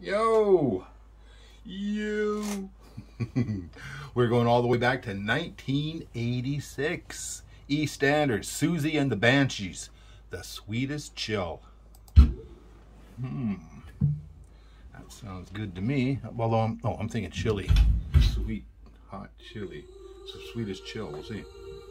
Yo! You! We're going all the way back to 1986. E Standard, Siouxsie and the Banshees, The Sweetest Chill. That sounds good to me. Well, I'm thinking chili. Sweet, hot chili. So Sweetest Chill, we'll see.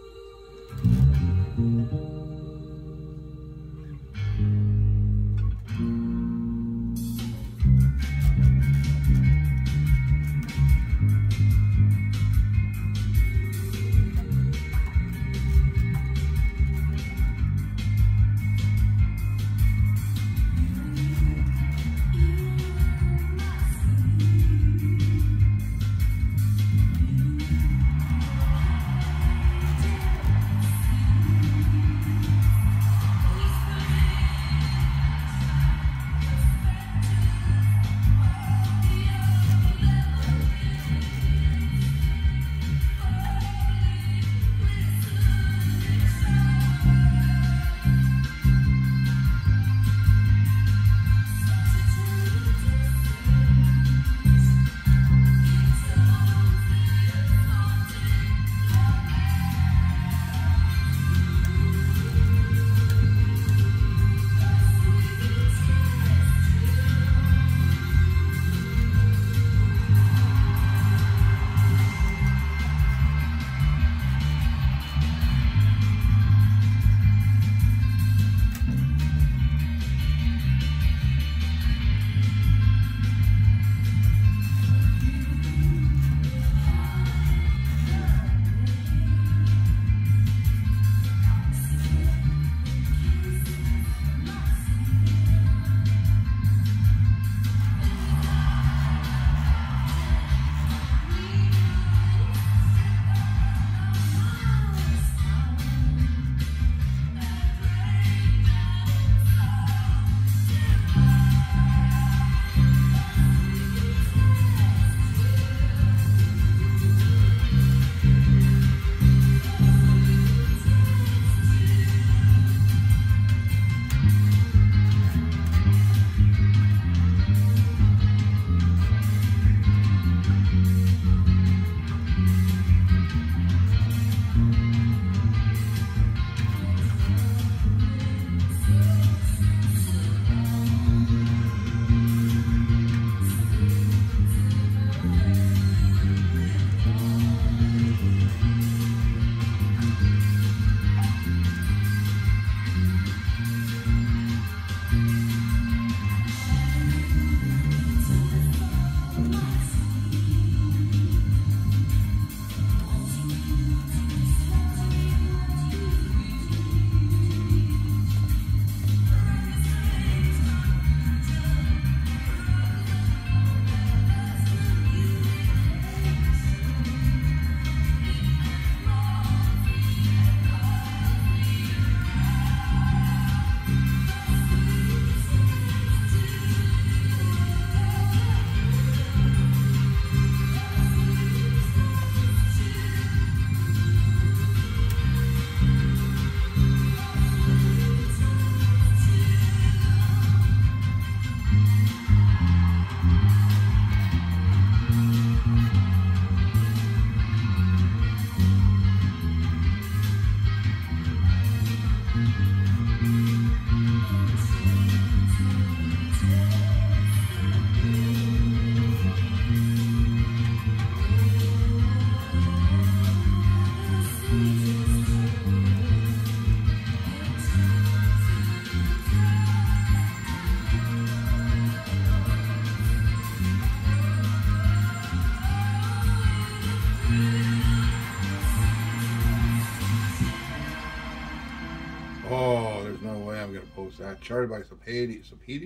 Oh, there's no way I'm going to post that. Charted by Sapadio.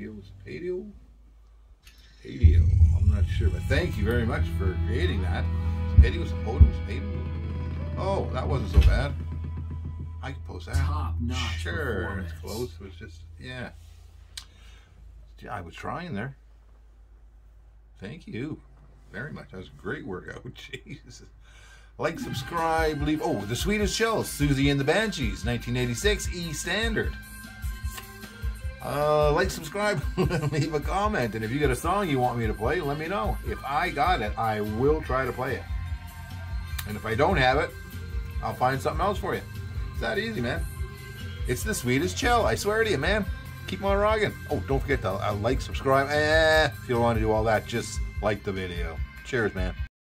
I'm not sure, but thank you very much for creating that. Sapadio. Oh, that wasn't so bad. I can post that. Top notch. Sure, it's close. It was just, yeah. I was trying there. Thank you very much. That was a great workout. Jesus. Like, subscribe, leave. Oh, The Sweetest Chill, Siouxsie and the Banshees, 1986, E Standard. Like, subscribe, leave a comment, and if you got a song you want me to play, let me know. If I got it, I will try to play it. And if I don't have it, I'll find something else for you. It's that easy, man. It's the sweetest chill, I swear to you, man. Keep on rocking. Oh, don't forget to like, subscribe. If you don't want to do all that, just like the video. Cheers, man.